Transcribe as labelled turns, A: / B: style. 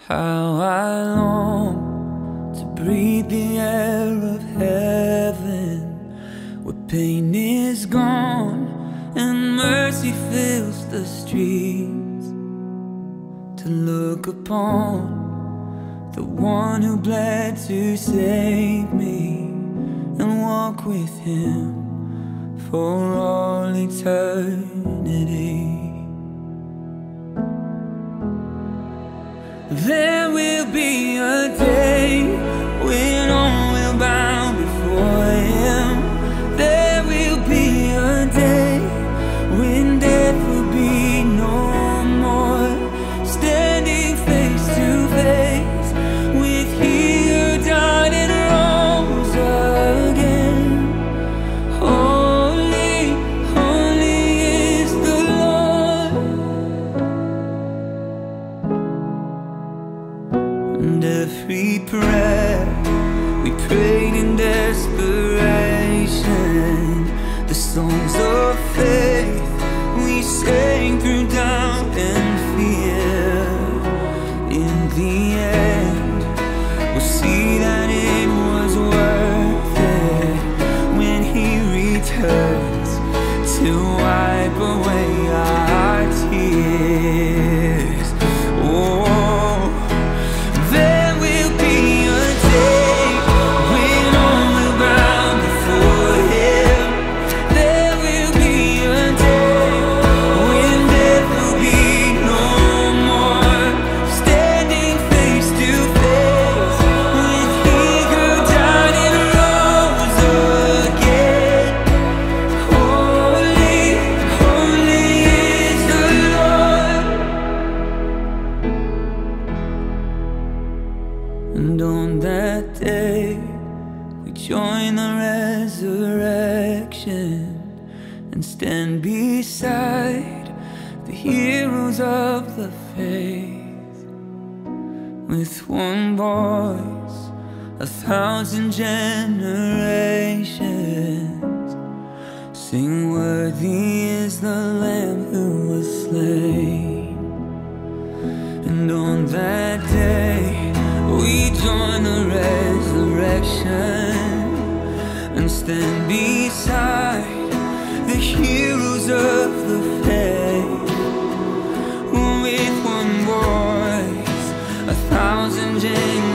A: How I long to breathe the air of heaven, where pain is gone and mercy fills the streets. To look upon the one who bled to save me and walk with him for all eternity. There will be a day when all will bow before him. There will be a day when death will be no more, standing face to face with he who died and rose again. Holy, holy is the Lord. And every prayer we prayed in desperation, the songs of faith we sang through doubt and fear, in the end we'll see that it was worth it when he returns to wipe away our tears. Oh, there will be a day when all will bow before him. There will be a day when death will be no more, standing face to face with he who died and rose again. Holy, holy is the Lord. And on that day we join the resurrection and stand beside the heroes of the faith. With one voice, 1,000 generations sing, worthy is the Lamb who was slain. And on that day we join the resurrection and stand beside the heroes of the faith. With one voice, 1,000 generations